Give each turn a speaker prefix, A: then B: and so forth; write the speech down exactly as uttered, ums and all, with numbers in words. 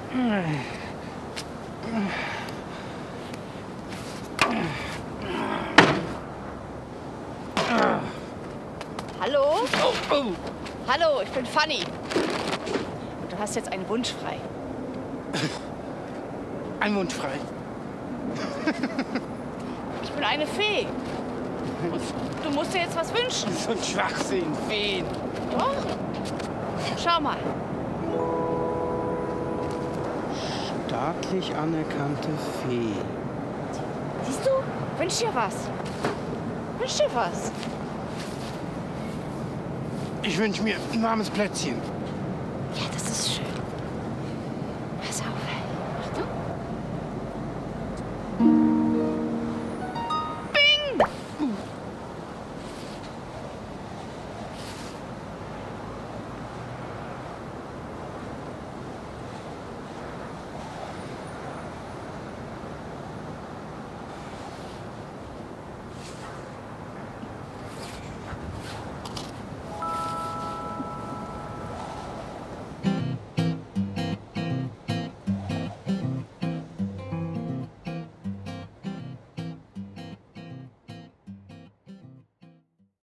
A: Hallo?
B: Oh, oh.
A: Hallo, ich bin Fanny. Du hast jetzt einen Wunsch frei.
B: Ein Wunsch frei.
A: Ich bin eine Fee. Und du musst dir jetzt was wünschen.
B: So ein Schwachsinn, Feen.
A: Doch? Schau mal.
B: Staatlich anerkannte Fee.
A: Siehst du? Wünsch dir was. Wünsch dir was.
B: Ich wünsche mir ein warmes Plätzchen.